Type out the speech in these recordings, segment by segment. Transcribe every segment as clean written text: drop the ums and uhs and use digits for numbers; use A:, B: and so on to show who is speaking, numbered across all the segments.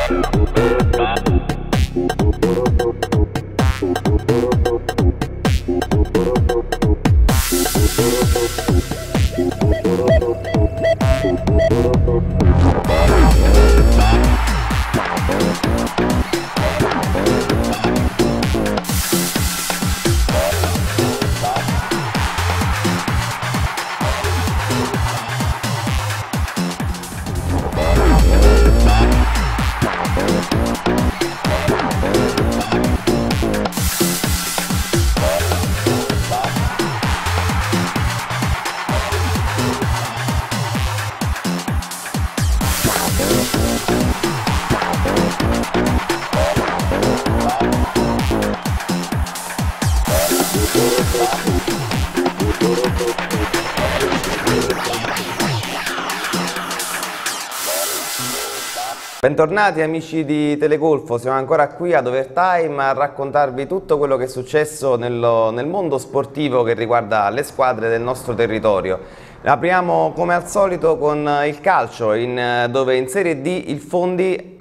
A: Bentornati amici di Telegolfo, siamo ancora qui ad Overtime a raccontarvi tutto quello che è successo nel mondo sportivo che riguarda le squadre del nostro territorio. Apriamo come al solito con il calcio, dove in Serie D il Fondi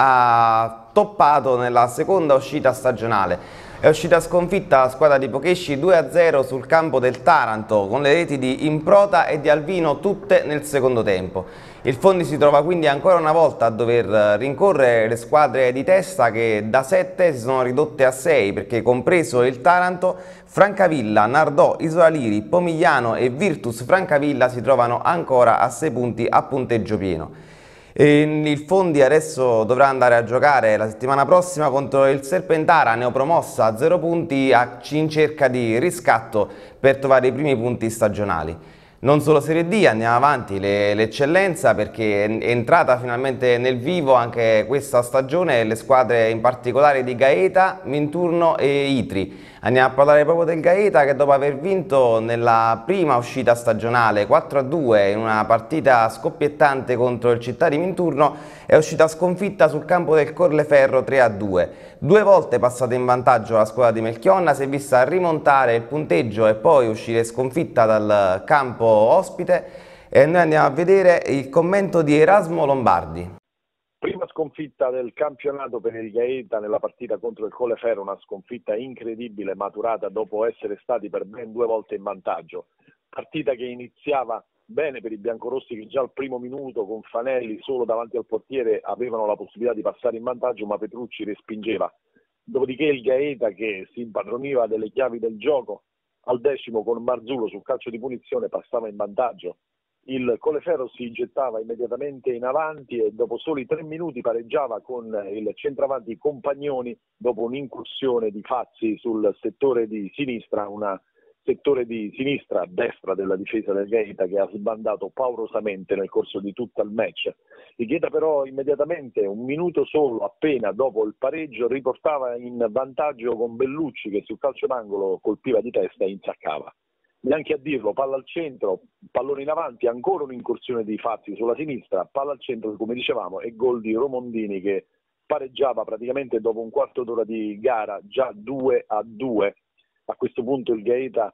A: ha toppato nella seconda uscita stagionale. È uscita sconfitta la squadra di Pochesci 2-0 sul campo del Taranto, con le reti di Improta e di Alvino tutte nel secondo tempo. Il Fondi si trova quindi ancora una volta a dover rincorrere le squadre di testa che da 7 si sono ridotte a 6, perché compreso il Taranto, Francavilla, Nardò, Isola Liri, Pomigliano e Virtus Francavilla si trovano ancora a 6 punti a punteggio pieno. Il Fondi adesso dovrà andare a giocare la settimana prossima contro il Serpentara, neopromossa a 0 punti, in cerca di riscatto per trovare i primi punti stagionali. Non solo Serie D, andiamo avanti, l'eccellenza, perché è entrata finalmente nel vivo anche questa stagione, le squadre in particolare di Gaeta, Minturno e Itri. Andiamo a parlare proprio del Gaeta, che dopo aver vinto nella prima uscita stagionale 4-2 in una partita scoppiettante contro il Città di Minturno, è uscita sconfitta sul campo del Colleferro 3-2. 2 volte passata in vantaggio la squadra di Melchionna, si è vista rimontare il punteggio e poi uscire sconfitta dal campo ospite, e noi andiamo a vedere il commento di Erasmo Lombardi.
B: Prima sconfitta del campionato per il Gaeta nella partita contro il Colleferro, una sconfitta incredibile maturata dopo essere stati per ben 2 volte in vantaggio. Partita che iniziava bene per i biancorossi, che già al primo minuto con Fanelli solo davanti al portiere avevano la possibilità di passare in vantaggio, ma Petrucci respingeva. Dopodiché il Gaeta, che si impadroniva delle chiavi del gioco, al 10° con Marzullo sul calcio di punizione passava in vantaggio. Il Colleferro si gettava immediatamente in avanti e dopo soli 3 minuti pareggiava con il centravanti Compagnoni dopo un'incursione di Fazzi sul settore di sinistra, settore di sinistra a destra della difesa del Gaeta, che ha sbandato paurosamente nel corso di tutto il match. Il Gaeta però immediatamente, 1 minuto solo appena dopo il pareggio, riportava in vantaggio con Bellucci, che sul calcio d'angolo colpiva di testa e insaccava. Neanche a dirlo, palla al centro, pallone in avanti, ancora un'incursione di Fazzi sulla sinistra, palla al centro come dicevamo e gol di Romondini, che pareggiava praticamente dopo un quarto d'ora di gara, già 2-2. A questo punto il Gaeta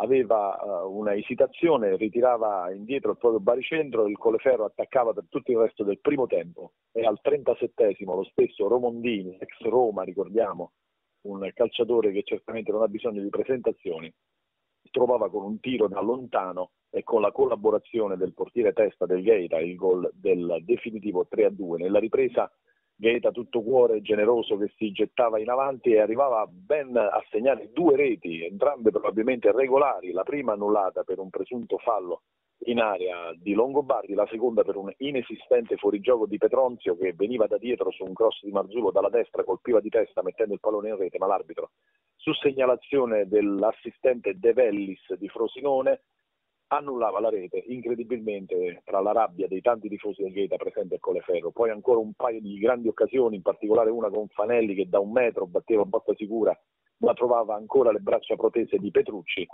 B: aveva una esitazione, ritirava indietro il proprio baricentro, il Colleferro attaccava per tutto il resto del primo tempo e al 37° lo stesso Romondini, ex Roma ricordiamo, un calciatore che certamente non ha bisogno di presentazioni, trovava con un tiro da lontano e con la collaborazione del portiere testa del Gaeta il gol del definitivo 3-2. Nella ripresa Gaeta tutto cuore, generoso, che si gettava in avanti e arrivava ben a segnare 2 reti, entrambe probabilmente regolari, la prima annullata per un presunto fallo in area di Longobardi, la seconda per un inesistente fuorigioco di Petronzio, che veniva da dietro su un cross di Marzullo dalla destra, colpiva di testa mettendo il pallone in rete, ma l'arbitro, su segnalazione dell'assistente De Vellis di Frosinone, annullava la rete, incredibilmente, tra la rabbia dei tanti tifosi del Gaeta presenti al Colleferro. Poi ancora un paio di grandi occasioni, in particolare una con Fanelli che da 1 metro batteva botta sicura, ma trovava ancora le braccia protese di Petrucci,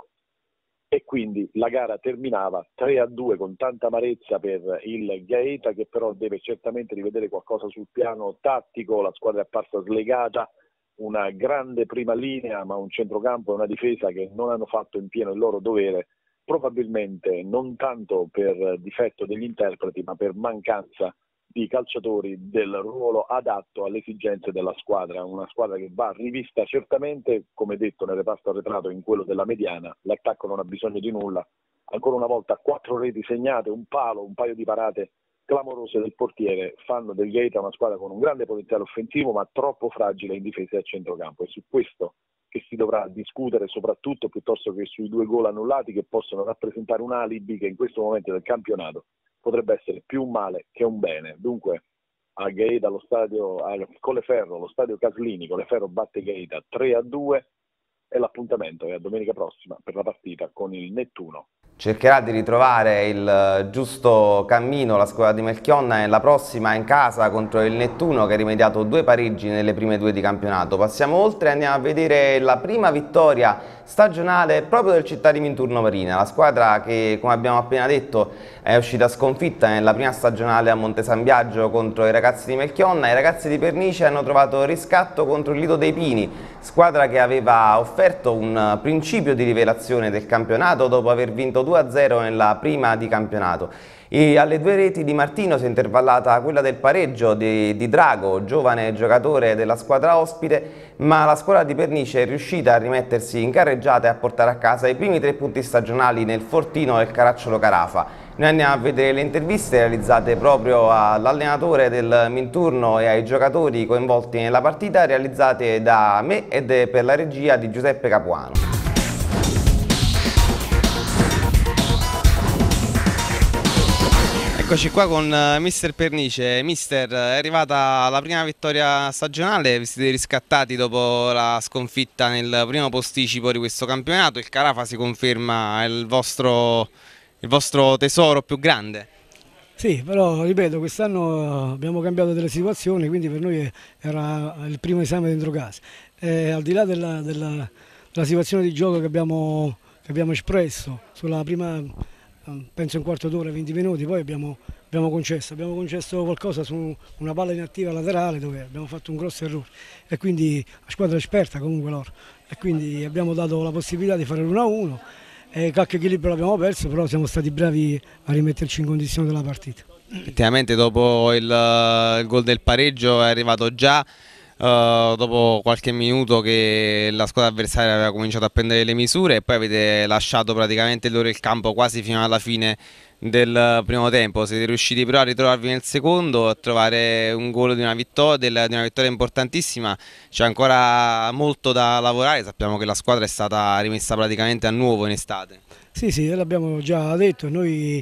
B: e quindi la gara terminava 3-2 con tanta amarezza per il Gaeta, che però deve certamente rivedere qualcosa sul piano tattico. La squadra è apparsa slegata, una grande prima linea, ma un centrocampo e una difesa che non hanno fatto in pieno il loro dovere, probabilmente non tanto per difetto degli interpreti, ma per mancanza di calciatori del ruolo adatto alle esigenze della squadra, una squadra che va rivista certamente, come detto nel reparto arretrato, in quello della mediana. L'attacco non ha bisogno di nulla, ancora una volta 4 reti segnate, un palo, un paio di parate clamorose del portiere fanno del Gaeta una squadra con un grande potenziale offensivo ma troppo fragile in difesa e a centrocampo. È su questo che si dovrà discutere, soprattutto piuttosto che sui 2 gol annullati, che possono rappresentare un alibi che in questo momento del campionato potrebbe essere più un male che un bene. Dunque a Gaeta, allo stadio, a Colleferro, allo stadio Caslini, Colleferro batte Gaeta 3-2 e l'appuntamento è a domenica prossima per la partita con il Nettuno.
A: Cercherà di ritrovare il giusto cammino la squadra di Melchionna nella prossima in casa contro il Nettuno, che ha rimediato 2 pareggi nelle prime 2 di campionato. Passiamo oltre e andiamo a vedere la prima vittoria stagionale proprio del Città di Minturno Marina, la squadra che, come abbiamo appena detto, è uscita sconfitta nella prima stagionale a Monte San Biagio contro i ragazzi di Melchionna. I ragazzi di Pernice hanno trovato riscatto contro il Lido dei Pini, squadra che aveva offerto un principio di rivelazione del campionato dopo aver vinto 2-0 nella prima di campionato. E alle 2 reti di Martino si è intervallata quella del pareggio di Drago, giovane giocatore della squadra ospite, ma la squadra di Pernice è riuscita a rimettersi in carreggiata e a portare a casa i primi 3 punti stagionali nel fortino del Caracciolo Carafa. Noi andiamo a vedere le interviste realizzate proprio all'allenatore del Minturno e ai giocatori coinvolti nella partita, realizzate da me e per la regia di Giuseppe Capuano. Eccoci qua con mister Pernice. Mister, è arrivata la prima vittoria stagionale, vi siete riscattati dopo la sconfitta nel primo posticipo di questo campionato. Il Carafa si conferma il vostro tesoro più grande?
C: Sì, però ripeto, quest'anno abbiamo cambiato delle situazioni, quindi per noi era il primo esame dentro casa. Al di là della situazione di gioco che abbiamo espresso sulla prima, penso un quarto d'ora, 20 minuti, poi abbiamo concesso qualcosa su una palla inattiva laterale dove abbiamo fatto un grosso errore e quindi la squadra è esperta comunque loro e quindi abbiamo dato la possibilità di fare l'1-1 e qualche equilibrio l'abbiamo perso, però siamo stati bravi a rimetterci in condizione della partita.
A: Effettivamente dopo il gol del pareggio è arrivato già dopo qualche minuto che la squadra avversaria aveva cominciato a prendere le misure e poi avete lasciato praticamente loro il campo quasi fino alla fine del primo tempo. Siete riusciti però a ritrovarvi nel secondo, a trovare un gol di una vittoria importantissima. C'è ancora molto da lavorare, sappiamo che la squadra è stata rimessa praticamente a nuovo in estate.
C: Sì, l'abbiamo già detto, noi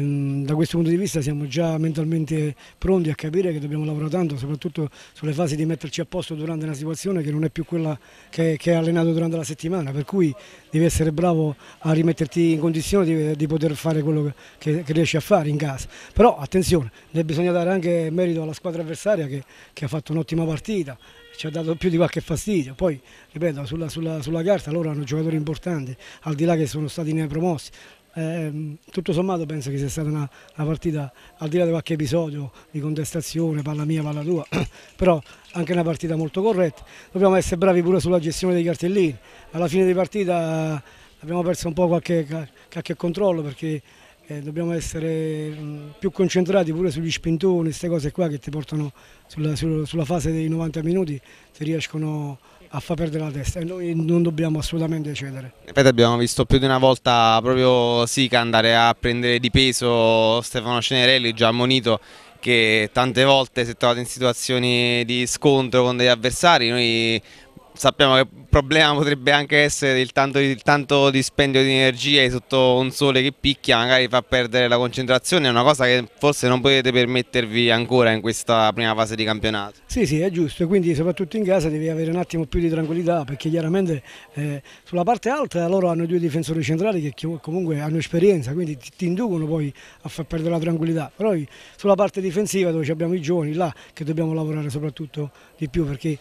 C: da questo punto di vista siamo già mentalmente pronti a capire che dobbiamo lavorare tanto, soprattutto sulle fasi di metterci a posto durante una situazione che non è più quella che hai allenato durante la settimana, per cui devi essere bravo a rimetterti in condizione di poter fare quello che riesci a fare in casa. Però attenzione, bisogna dare anche merito alla squadra avversaria che ha fatto un'ottima partita, ci ha dato più di qualche fastidio, poi ripeto sulla carta loro hanno giocatori importanti, al di là che sono stati neopromossi. Tutto sommato penso che sia stata una partita, al di là di qualche episodio di contestazione, palla mia, palla tua, però anche una partita molto corretta. Dobbiamo essere bravi pure sulla gestione dei cartellini. Alla fine di partita abbiamo perso un po' qualche controllo perché dobbiamo essere più concentrati pure sugli spintoni, queste cose qua che ti portano sulla fase dei 90 minuti, ti riescono a far perdere la testa e noi non dobbiamo assolutamente cedere.
A: Ripeto, abbiamo visto più di una volta proprio Sica andare a prendere di peso Stefano Cenerelli, già ammonito, che tante volte si è trovato in situazioni di scontro con degli avversari. Noi sappiamo che il problema potrebbe anche essere il tanto dispendio di energie sotto un sole che picchia, magari fa perdere la concentrazione, è una cosa che forse non potete permettervi ancora in questa prima fase di campionato.
C: Sì, è giusto, quindi soprattutto in casa devi avere un attimo più di tranquillità perché chiaramente sulla parte alta loro hanno 2 difensori centrali che comunque hanno esperienza, quindi ti inducono poi a far perdere la tranquillità, però sulla parte difensiva dove abbiamo i giovani là che dobbiamo lavorare soprattutto di più perché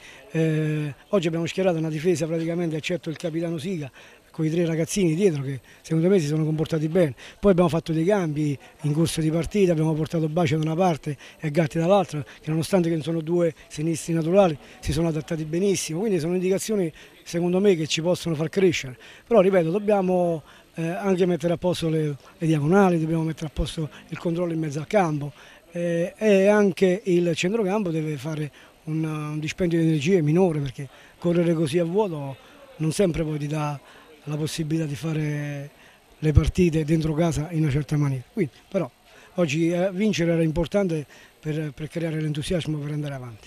C: oggi abbiamo schierato una difesa praticamente, eccetto il capitano Sica, con i 3 ragazzini dietro che secondo me si sono comportati bene. Poi abbiamo fatto dei cambi in corso di partita, abbiamo portato Bacia da una parte e Gatti dall'altra, che nonostante che sono 2 sinistri naturali si sono adattati benissimo, quindi sono indicazioni secondo me che ci possono far crescere. Però ripeto, dobbiamo anche mettere a posto le diagonali, dobbiamo mettere a posto il controllo in mezzo al campo e anche il centrocampo deve fare un dispendio di energie minore, perché correre così a vuoto non sempre poi ti dà la possibilità di fare le partite dentro casa in una certa maniera. Quindi, però oggi vincere era importante per creare l'entusiasmo per andare avanti.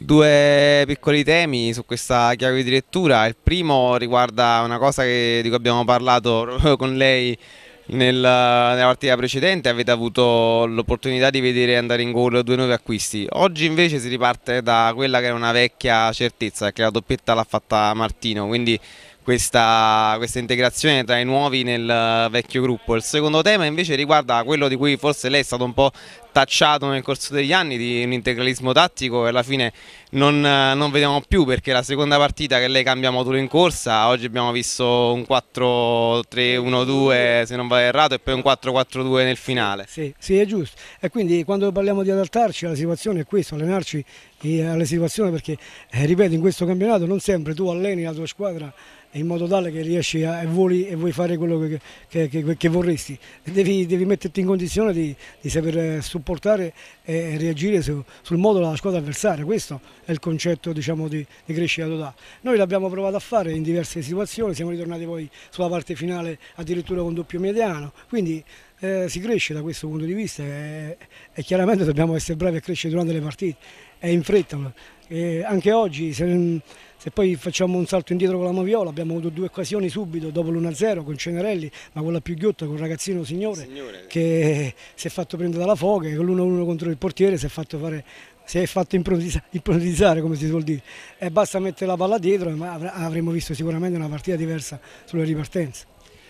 A: Due piccoli temi su questa chiave di lettura. Il primo riguarda una cosa di cui abbiamo parlato proprio con lei nella partita precedente. Avete avuto l'opportunità di vedere andare in gol due nuovi acquisti. Oggi invece si riparte da quella che era una vecchia certezza, perché la doppietta l'ha fatta Martino, quindi questa integrazione tra i nuovi nel vecchio gruppo. Il secondo tema invece riguarda quello di cui forse lei è stato un po' tacciato nel corso degli anni, di un integralismo tattico che alla fine non vediamo più, perché la seconda partita che lei cambia modulo in corsa, oggi abbiamo visto un 4-3-1-2 se non vado errato e poi un 4-4-2 nel finale.
C: Sì, sì, è giusto. E quindi quando parliamo di adattarci alla situazione è questo, allenarci alle situazioni, perché ripeto, in questo campionato non sempre tu alleni la tua squadra in modo tale che riesci e vuoi fare quello che vorresti. Devi metterti in condizione di saper supportare e reagire sul modo della squadra avversaria. Questo è il concetto, diciamo, di crescita totale. Noi l'abbiamo provato a fare in diverse situazioni, siamo ritornati poi sulla parte finale addirittura con doppio mediano, quindi si cresce da questo punto di vista e chiaramente dobbiamo essere bravi a crescere durante le partite e in fretta. Anche oggi, se poi facciamo un salto indietro con la Moviola, abbiamo avuto due occasioni subito dopo l'1-0 con Cenerelli, ma quella più ghiotta con un ragazzino signore che si è fatto prendere dalla foga, e con l'1-1 contro il portiere si è fatto improvvisare, come si suol dire, e basta mettere la palla dietro, ma avremmo visto sicuramente una partita diversa sulle ripartenze.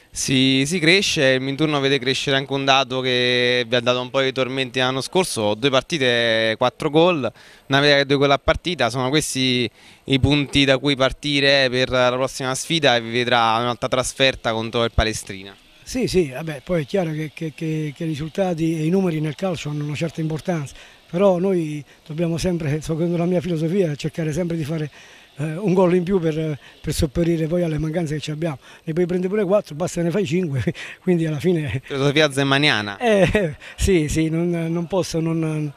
A: Si cresce, il Minturno vede crescere anche un dato che vi ha dato un po' di tormenti l'anno scorso: 2 partite, 4 gol, una media che 2 gol a partita. Sono questi i punti da cui partire per la prossima sfida, e vi vedrà un'altra trasferta contro il Palestrina.
C: Sì, sì, vabbè, poi è chiaro che i risultati e i numeri nel calcio hanno una certa importanza, però noi dobbiamo sempre, secondo la mia filosofia, cercare sempre di fare un gol in più per sopperire poi alle mancanze che abbiamo. Ne puoi prendere pure 4, basta ne fai 5, quindi alla fine...
A: Filosofia zemmaniana.
C: Sì, sì, non posso non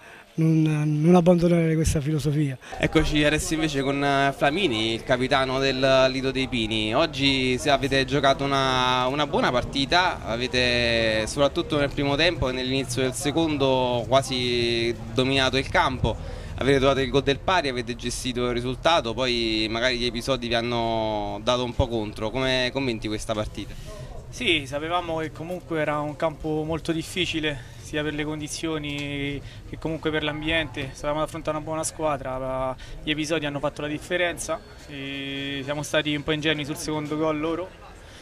C: abbandonare questa filosofia.
A: Eccoci adesso invece con Flamini, il capitano del Lido dei Pini. Oggi avete giocato una buona partita, avete soprattutto nel primo tempo e nell'inizio del secondo quasi dominato il campo. Avete trovato il gol del pari, avete gestito il risultato, poi magari gli episodi vi hanno dato un po' contro. Come commenti questa partita?
D: Sì, sapevamo che comunque era un campo molto difficile, sia per le condizioni che comunque per l'ambiente. Stavamo ad affrontare una buona squadra, ma gli episodi hanno fatto la differenza. Siamo stati un po' ingenui sul secondo gol loro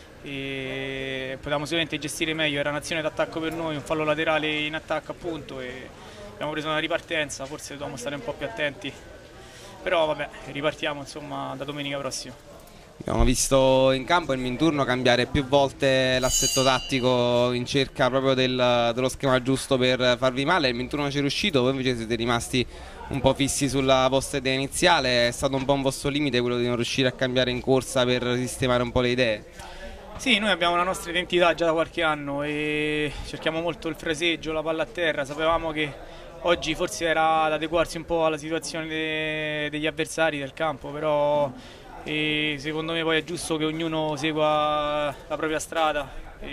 D: e potevamo sicuramente gestire meglio. Era un'azione d'attacco per noi, un fallo laterale in attacco appunto, e abbiamo preso una ripartenza, forse dobbiamo stare un po' più attenti, però vabbè, ripartiamo insomma da domenica prossima.
A: Abbiamo visto in campo il Minturno cambiare più volte l'assetto tattico in cerca proprio dello schema giusto per farvi male. Il Minturno ci è riuscito, voi invece siete rimasti un po' fissi sulla vostra idea iniziale. È stato un po' un vostro limite quello di non riuscire a cambiare in corsa per sistemare un po' le idee?
D: Sì, noi abbiamo la nostra identità già da qualche anno e cerchiamo molto il fraseggio, la palla a terra. Sapevamo che oggi forse era ad adeguarsi un po' alla situazione degli avversari del campo, però secondo me poi è giusto che ognuno segua la propria strada.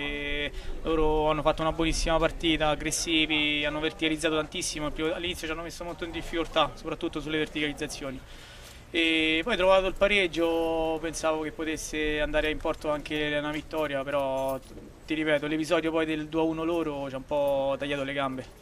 D: Loro hanno fatto una buonissima partita, aggressivi, hanno verticalizzato tantissimo, all'inizio ci hanno messo molto in difficoltà, soprattutto sulle verticalizzazioni. E poi trovato il pareggio, pensavo che potesse andare in porto anche una vittoria, però ti ripeto, l'episodio poi del 2-1 loro ci ha un po' tagliato le gambe.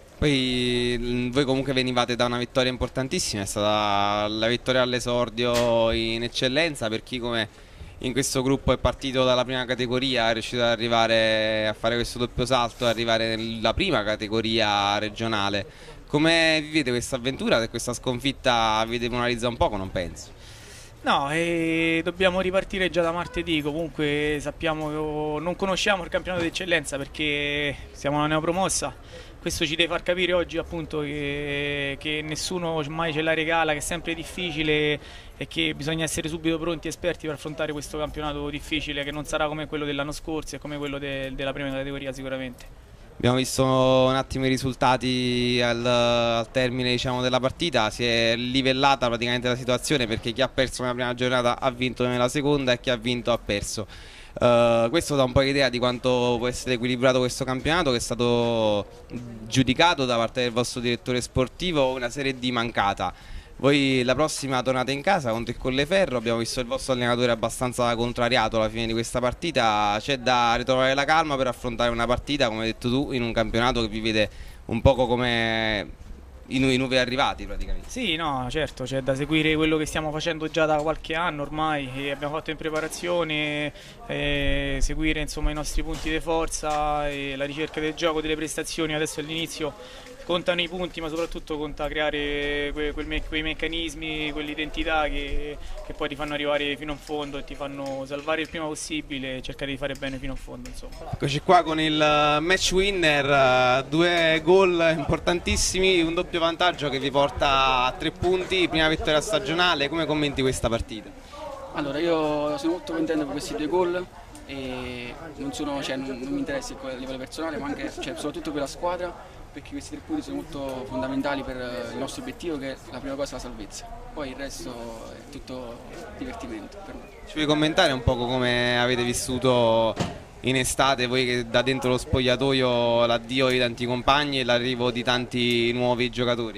A: Poi voi comunque venivate da una vittoria importantissima, è stata la vittoria all'esordio in eccellenza per chi come in questo gruppo è partito dalla prima categoria, è riuscito ad arrivare a fare questo doppio salto e arrivare nella prima categoria regionale. Come vivete questa avventura? Se questa sconfitta vi demoralizza un poco, non penso.
D: No, dobbiamo ripartire già da martedì. Comunque sappiamo, non conosciamo il campionato d'eccellenza perché siamo una neopromossa. Questo ci deve far capire oggi appunto che nessuno mai ce la regala, che è sempre difficile e che bisogna essere subito pronti, esperti per affrontare questo campionato difficile, che non sarà come quello dell'anno scorso e come quello della prima categoria sicuramente.
A: Abbiamo visto un attimo i risultati al termine, diciamo, della partita. Si è livellata praticamente la situazione, perché chi ha perso nella prima giornata ha vinto nella seconda e chi ha vinto ha perso. Questo dà un po' l'idea di quanto può essere equilibrato questo campionato, che è stato giudicato da parte del vostro direttore sportivo una Serie D mancata. Voi la prossima tornate in casa contro il Colleferro, abbiamo visto il vostro allenatore abbastanza contrariato alla fine di questa partita. C'è da ritrovare la calma per affrontare una partita, come hai detto tu, in un campionato che vi vede un poco come i nuovi arrivati praticamente.
D: Sì, no, certo, c'è da seguire quello che stiamo facendo già da qualche anno ormai, e abbiamo fatto in preparazione, seguire insomma i nostri punti di forza e la ricerca del gioco, delle prestazioni. Adesso all'inizio contano i punti, ma soprattutto conta creare quei meccanismi, quell'identità che poi ti fanno arrivare fino in fondo e ti fanno salvare il prima possibile e cercare di fare bene fino in fondo, insomma.
A: Eccoci qua con il match winner, 2 gol importantissimi, un doppio vantaggio che vi porta a 3 punti, prima vittoria stagionale. Come commenti questa partita?
E: Allora, io sono molto contento per questi 2 gol e non mi interessa a livello personale, ma anche, soprattutto per la squadra, perché questi 3 punti sono molto fondamentali per il nostro obiettivo, che è la prima cosa, la salvezza. Poi il resto è tutto divertimento per me.
A: Ci puoi commentare un po' come avete vissuto in estate, voi che da dentro lo spogliatoio, l'addio di tanti compagni e l'arrivo di tanti nuovi giocatori?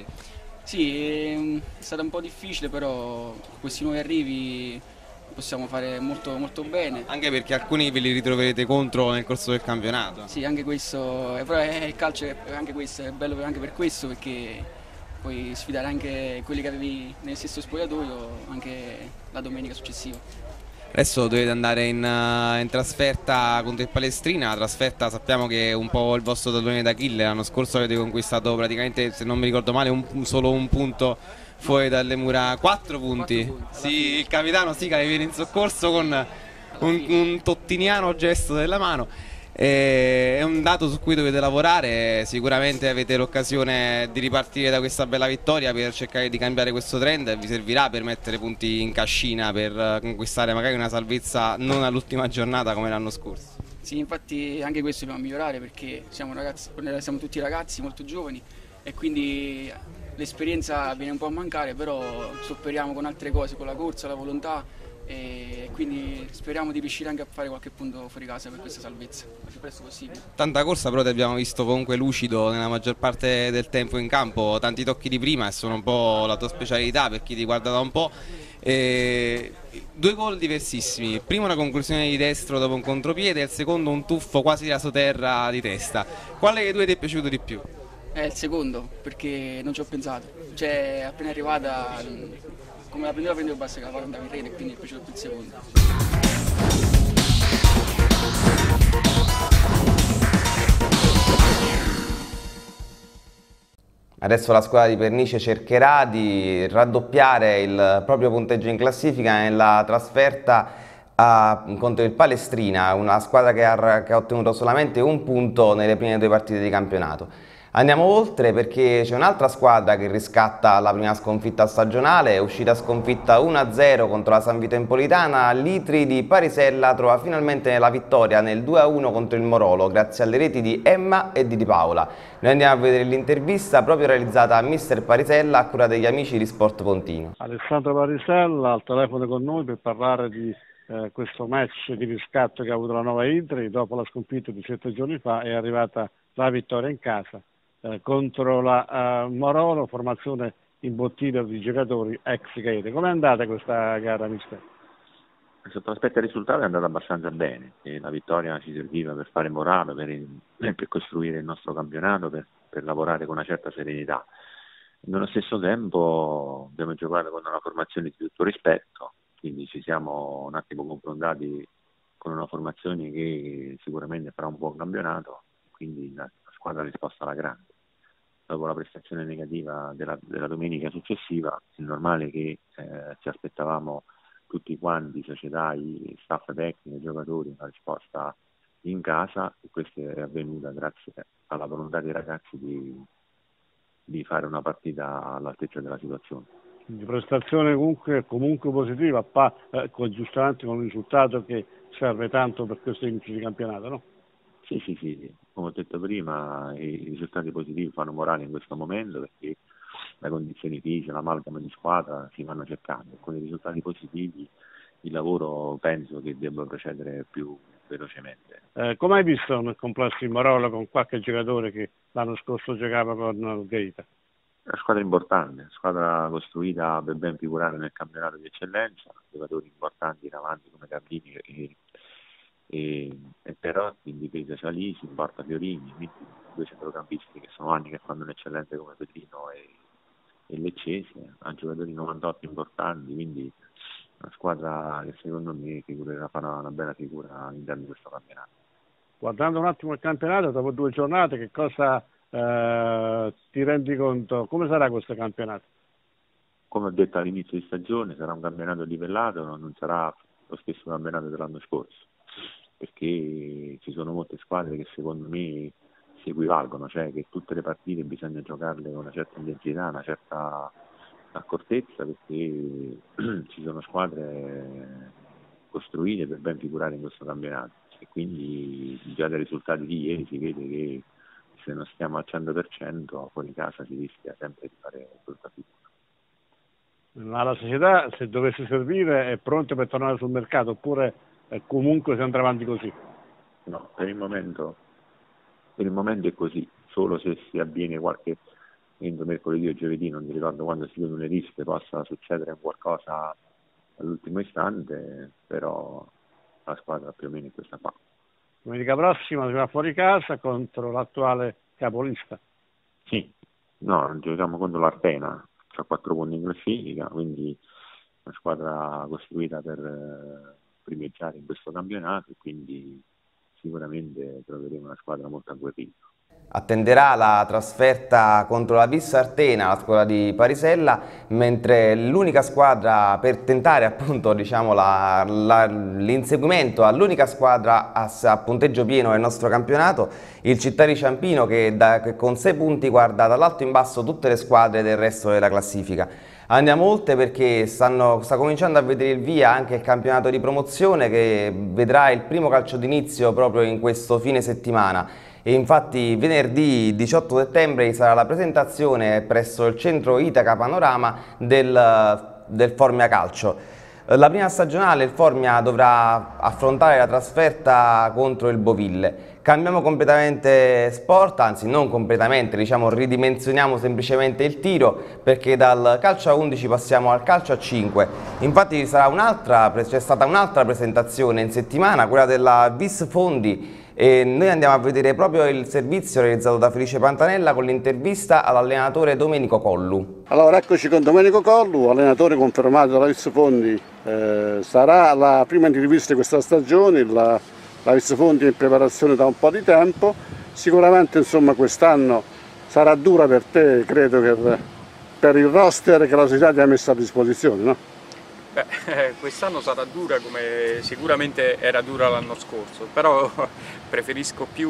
E: Sì, è stato un po' difficile, però con questi nuovi arrivi possiamo fare molto, molto bene.
A: Anche perché alcuni ve li ritroverete contro nel corso del campionato.
E: Sì, anche questo, però il calcio anche questo è bello anche per questo, perché puoi sfidare anche quelli che avevi nel stesso spogliatoio anche la domenica successiva.
A: Adesso dovete andare in trasferta contro il Palestrina. La trasferta sappiamo che è un po' il vostro tallone d'Achille. L'anno scorso avete conquistato praticamente, se non mi ricordo male, solo un punto fuori dalle mura. 4 punti.
E: 4 punti.
A: Sì, il capitano Sica vi viene in soccorso con un tottiniano gesto della mano. È un dato su cui dovete lavorare. Sicuramente avete l'occasione di ripartire da questa bella vittoria per cercare di cambiare questo trend. Vi servirà per mettere punti in cascina, per conquistare magari una salvezza non all'ultima giornata come l'anno scorso.
E: Sì, infatti anche questo dobbiamo migliorare, perché siamo tutti ragazzi molto giovani e quindi l'esperienza viene un po' a mancare, però supperiamo con altre cose, con la corsa, la volontà, e quindi speriamo di riuscire anche a fare qualche punto fuori casa per questa salvezza, il più presto possibile.
A: Tanta corsa, però ti abbiamo visto comunque lucido nella maggior parte del tempo in campo, tanti tocchi di prima, e sono un po' la tua specialità per chi ti guarda da un po'. 2 gol diversissimi, il primo una conclusione di destro dopo un contropiede e il secondo un tuffo quasi rasoterra di testa. Quale dei 2 ti è piaciuto di più?
E: È il secondo, perché non ci ho pensato, cioè appena arrivata, come la prendevo basta che la palla andava in rete, quindi mi è piaciuto più il secondo.
A: Adesso la squadra di Pernice cercherà di raddoppiare il proprio punteggio in classifica nella trasferta contro il Palestrina, una squadra che ha ottenuto solamente un punto nelle prime 2 partite di campionato. Andiamo oltre, perché c'è un'altra squadra che riscatta la prima sconfitta stagionale, è uscita sconfitta 1-0 contro la San Vito Impolitana. L'Itri di Parisella trova finalmente la vittoria nel 2-1 contro il Morolo, grazie alle reti di Emma e di Paola. Noi andiamo a vedere l'intervista proprio realizzata a Mister Parisella a cura degli amici di Sport Pontino.
F: Alessandro Parisella al telefono con noi per parlare di questo match di riscatto che ha avuto la Nuova Itri. Dopo la sconfitta di 7 giorni fa è arrivata la vittoria in casa contro la Morolo, formazione in bottiglia di giocatori ex Gaete. Com'è andata questa gara, mister?
G: Sotto l'aspetto del risultato è andata abbastanza bene, e la vittoria ci serviva per fare morale, per costruire il nostro campionato, per lavorare con una certa serenità. Nello stesso tempo abbiamo giocato con una formazione di tutto rispetto, quindi ci siamo un attimo confrontati con una formazione che sicuramente farà un buon campionato, quindi la squadra ha risposto alla grande. Dopo la prestazione negativa della domenica successiva è normale che ci aspettavamo tutti quanti, società, staff tecnico, giocatori, una risposta in casa, e questo è avvenuta grazie alla volontà dei ragazzi di fare una partita all'altezza della situazione.
F: Quindi prestazione comunque positiva, giustamente con un risultato che serve tanto per questo inizio di campionato, no?
G: Sì, sì, sì, come ho detto prima, i risultati positivi fanno morale in questo momento perché le condizioni fisiche, l'amalgama di squadra si vanno cercando. Con i risultati positivi il lavoro penso che debba procedere più velocemente.
F: Come hai visto nel complesso il Marolo con qualche giocatore che l'anno scorso giocava con il Gaeta?
G: È una squadra importante, una squadra costruita per ben figurare nel campionato di eccellenza, giocatori importanti in avanti come Carlini e Perotti, in difesa Salisi, in porta Fiorini, quindi due centrocampisti che sono anni che fanno un'eccellenza come Petrino e Leccese, ha giocatori 98 importanti, quindi una squadra che secondo me farà una bella figura all'interno di questo campionato.
F: Guardando un attimo il campionato, dopo 2 giornate, che cosa ti rendi conto? Come sarà questo campionato?
G: Come ho detto all'inizio di stagione, sarà un campionato livellato, non sarà lo stesso campionato dell'anno scorso, perché ci sono molte squadre che secondo me si equivalgono, cioè che tutte le partite bisogna giocarle con una certa intensità, una certa accortezza, perché ci sono squadre costruite per ben figurare in questo campionato e quindi già dai risultati di ieri si vede che se non stiamo al 100% fuori casa si rischia sempre di fare brutta figura.
F: La società, se dovesse servire, è pronta per tornare sul mercato oppure comunque si andrà avanti così?
G: No, per il momento è così, solo se si avviene qualche entro mercoledì o giovedì, non mi ricordo quando si chiudono le liste, possa succedere qualcosa all'ultimo istante, però la squadra più o meno è questa qua.
F: Domenica prossima si va fuori casa contro l'attuale capolista.
G: Sì, no, giochiamo contro l'Artena, ha 4 punti in classifica, quindi una squadra costruita per primeggiare in questo campionato e quindi sicuramente troveremo una squadra molto agguerrita.
A: Attenderà la trasferta contro la Vis Artena, la squadra di Parisella, mentre l'unica squadra per tentare appunto diciamo, l'inseguimento all'unica squadra a punteggio pieno del nostro campionato, il Città di Ciampino che con 6 punti guarda dall'alto in basso tutte le squadre del resto della classifica. Andiamo oltre perché sta cominciando a vedere il via anche il campionato di promozione che vedrà il primo calcio d'inizio proprio in questo fine settimana. E infatti venerdì 18 settembre sarà la presentazione presso il centro Itaca Panorama del Formia Calcio. La prima stagionale il Formia dovrà affrontare la trasferta contro il Boville. Cambiamo completamente sport, anzi non completamente, diciamo ridimensioniamo semplicemente il tiro perché dal calcio a 11 passiamo al calcio a 5. Infatti c'è stata un'altra presentazione in settimana, quella della Vis Fondi, e noi andiamo a vedere proprio il servizio realizzato da Felice Pantanella con l'intervista all'allenatore Domenico Collu.
F: Allora eccoci con Domenico Collu, allenatore confermato dalla Vis Fondi. Sarà la prima intervista di questa stagione, la Vis Fondi è in preparazione da un po' di tempo. Sicuramente insomma quest'anno sarà dura per te, credo, per il roster che la società ti ha messo a disposizione, no?
H: Quest'anno sarà dura come sicuramente era dura l'anno scorso, però preferisco più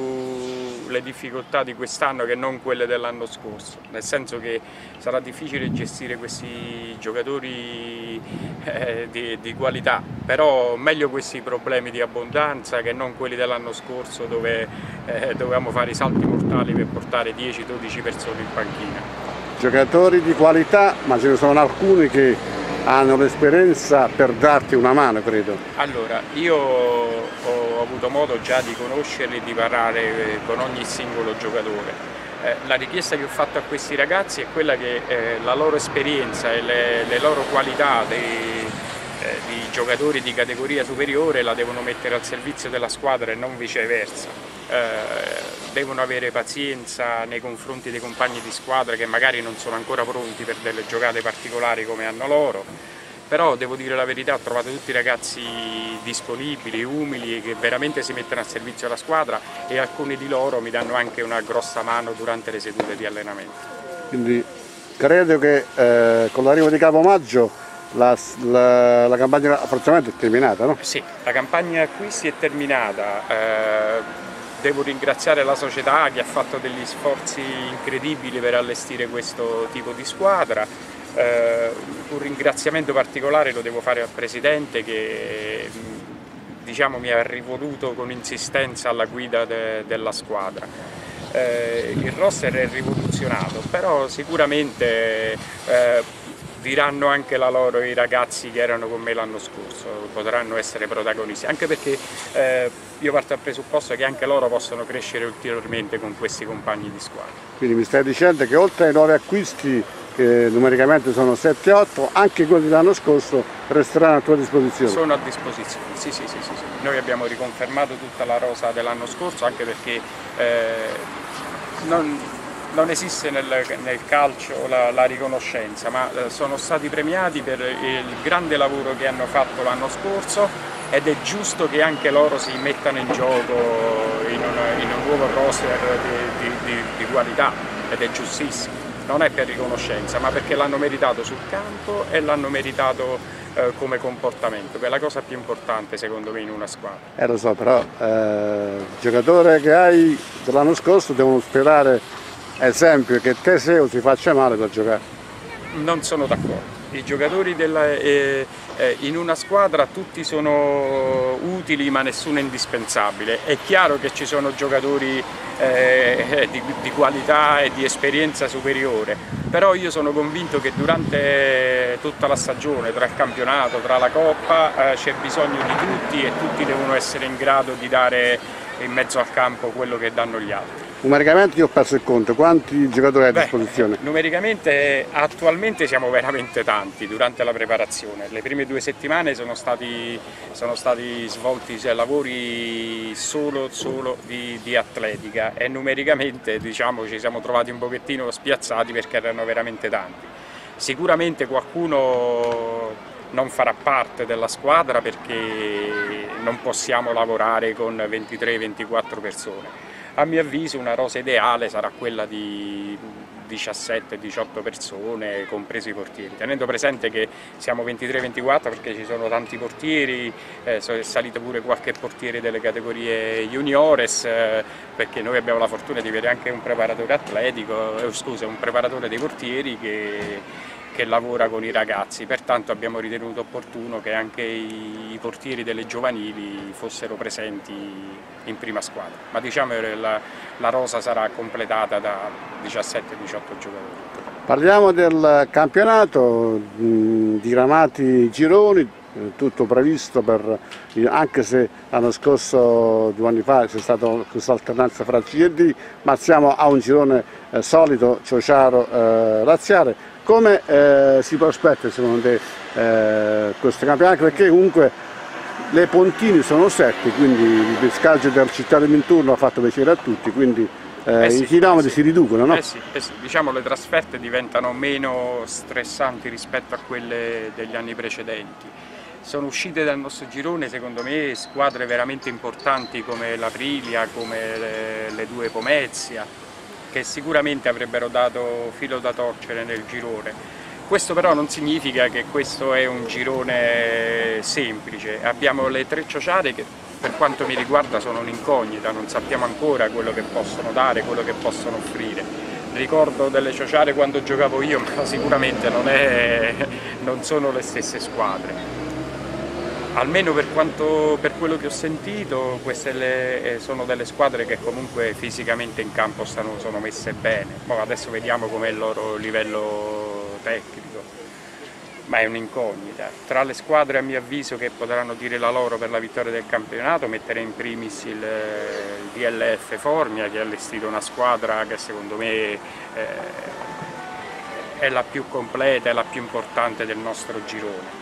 H: le difficoltà di quest'anno che non quelle dell'anno scorso, nel senso che sarà difficile gestire questi giocatori di qualità, però meglio questi problemi di abbondanza che non quelli dell'anno scorso dove dovevamo fare i salti mortali per portare 10-12 persone in panchina.
F: Giocatori di qualità, ma ce ne sono alcuni che hanno l'esperienza per darti una mano, credo.
H: Allora, io ho avuto modo già di conoscerli e di parlare con ogni singolo giocatore. La richiesta che ho fatto a questi ragazzi è quella che la loro esperienza e le loro qualità di giocatori di categoria superiore la devono mettere al servizio della squadra e non viceversa. Devono avere pazienza nei confronti dei compagni di squadra che magari non sono ancora pronti per delle giocate particolari come hanno loro, però devo dire la verità, ho trovato tutti ragazzi disponibili, umili, che veramente si mettono a servizio della squadra e alcuni di loro mi danno anche una grossa mano durante le sedute di allenamento.
F: Quindi credo che con l'arrivo di Capomaggio la campagna di rafforzamento è terminata, no?
H: Sì, la campagna acquisti è terminata. Devo ringraziare la società che ha fatto degli sforzi incredibili per allestire questo tipo di squadra. Un ringraziamento particolare lo devo fare al Presidente che diciamo, mi ha rivoluto con insistenza alla guida della squadra. Il roster è rivoluzionato, però sicuramente diranno anche la loro i ragazzi che erano con me l'anno scorso, potranno essere protagonisti, anche perché io parto dal presupposto che anche loro possono crescere ulteriormente con questi compagni di squadra.
F: Quindi mi stai dicendo che oltre ai 9 acquisti, che numericamente sono 7-8, anche quelli dell'anno scorso resteranno a tua disposizione?
H: Sono a disposizione, sì. Noi abbiamo riconfermato tutta la rosa dell'anno scorso, anche perché non esiste nel calcio la riconoscenza, ma sono stati premiati per il grande lavoro che hanno fatto l'anno scorso, ed è giusto che anche loro si mettano in gioco in un nuovo roster di qualità, ed è giustissimo. Non è per riconoscenza, ma perché l'hanno meritato sul campo e l'hanno meritato come comportamento, che è la cosa più importante secondo me in una squadra.
F: Lo so, però il giocatore che hai dell'anno scorso devono sperare, esempio, che Teseo si faccia male per giocare.
H: Non sono d'accordo. I giocatori in una squadra tutti sono utili, ma nessuno è indispensabile. È chiaro che ci sono giocatori di qualità e di esperienza superiore, però io sono convinto che durante tutta la stagione, tra il campionato, tra la Coppa, c'è bisogno di tutti, e tutti devono essere in grado di dare in mezzo al campo quello che danno gli altri.
F: Numericamente io ho perso il conto, quanti giocatori hai a disposizione?
H: Numericamente attualmente siamo veramente tanti durante la preparazione. Le prime 2 settimane sono stati svolti lavori solo di atletica, e numericamente, diciamo, ci siamo trovati un pochettino spiazzati perché erano veramente tanti. Sicuramente qualcuno non farà parte della squadra perché non possiamo lavorare con 23-24 persone. A mio avviso una rosa ideale sarà quella di 17-18 persone, compresi i portieri, tenendo presente che siamo 23-24 perché ci sono tanti portieri, è salito pure qualche portiere delle categorie juniores, perché noi abbiamo la fortuna di avere anche un preparatore atletico, un preparatore dei portieri che lavora con i ragazzi, pertanto abbiamo ritenuto opportuno che anche i portieri delle giovanili fossero presenti in prima squadra, ma diciamo che la rosa sarà completata da 17-18 giocatori.
F: Parliamo del campionato, diramati gironi, tutto previsto anche se l'anno scorso, 2 anni fa, c'è stata questa alternanza fra C e D, ma siamo a un girone solito, Ciociaro-Laziale. Come si prospetta secondo te questo campionato? Perché comunque le puntini sono 7, quindi il pescaggio del Città di Minturno ha fatto piacere a tutti, quindi i chilometri si riducono, no?
H: Sì. Diciamo le trasferte diventano meno stressanti rispetto a quelle degli anni precedenti. Sono uscite dal nostro girone secondo me squadre veramente importanti come l'Aprilia, come le 2 Pomezia, che sicuramente avrebbero dato filo da torcere nel girone. Questo però non significa che questo è un girone semplice. Abbiamo le 3 Ciociare che per quanto mi riguarda sono un'incognita, non sappiamo ancora quello che possono dare, quello che possono offrire. Ricordo delle Ciociare quando giocavo io, ma sicuramente non sono le stesse squadre. Almeno per quello che ho sentito, queste sono delle squadre che comunque fisicamente in campo sono messe bene. Adesso vediamo com'è il loro livello tecnico, ma è un'incognita. Tra le squadre a mio avviso che potranno dire la loro per la vittoria del campionato metterei in primis il DLF Formia, che ha allestito una squadra che secondo me è la più completa e la più importante del nostro girone.